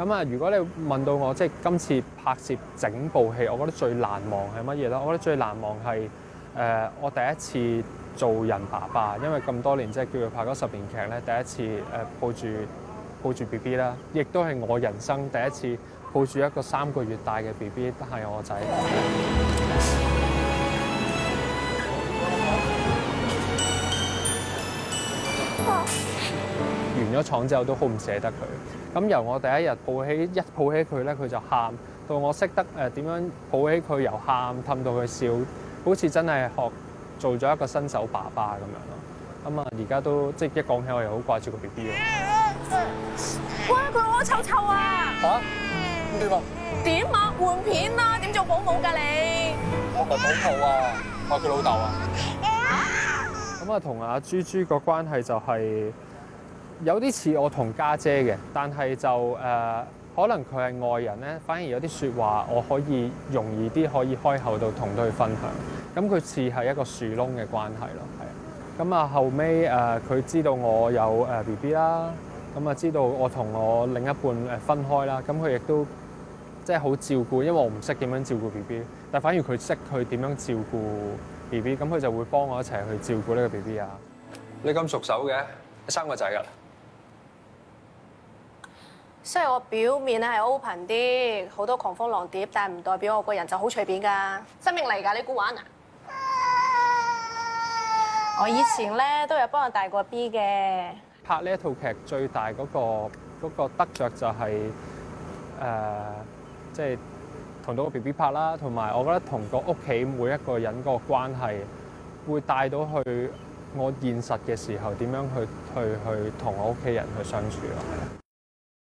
咁啊，如果你問到我即係今次拍攝整部戲，我覺得最難忘係乜嘢咧？我覺得最難忘係我第一次做人爸爸，因為咁多年即係叫佢拍咗10年劇咧，第一次抱住 BB 啦，亦都係我人生第一次抱住一個3個月大嘅 BB，係我仔。完咗廠之後都好唔捨得佢。咁由我第一日抱起佢咧，佢就喊，到我識得點樣抱起佢，由喊氹到佢笑，好似真係學做咗一個新手爸爸咁樣咯。咁啊，而家都即係一講起我又好掛住個 BB 咯。 哇！佢屙臭臭啊！ 嚇？咁點啊？ 點啊？換片啦！點做保姆㗎你？ 我唔係保姆啊，我係佢老豆啊。 咁啊，同阿豬豬個關係就係有啲似我同家姐嘅，但係就可能佢係外人咧，反而有啲説話我可以容易啲可以開口到同佢分享。咁佢似係一個樹窿嘅關係咯，係啊。咁啊後尾佢知道我有BB 啦，咁啊知道我同我另一半分開啦，咁佢亦都即係好照顧，因為我唔識點樣照顧 BB， 但反而佢識佢點樣照顧 BB， 咁佢就會幫我一齊去照顧呢個 BB 啊。 你咁熟手嘅，你生個仔㗎啦？ 雖然我表面咧係 open 啲，好多狂蜂浪蝶，但係唔代表我個人就好隨便㗎。生命嚟㗎，你估玩啊？我以前咧都有幫我大過 B 嘅。 拍呢一套劇最大嗰個得着就係即係同到個 BB 拍啦，同埋我覺得同個屋企每一個人個關係會帶到去我現實嘅時候點樣去同我屋企人去相處咯。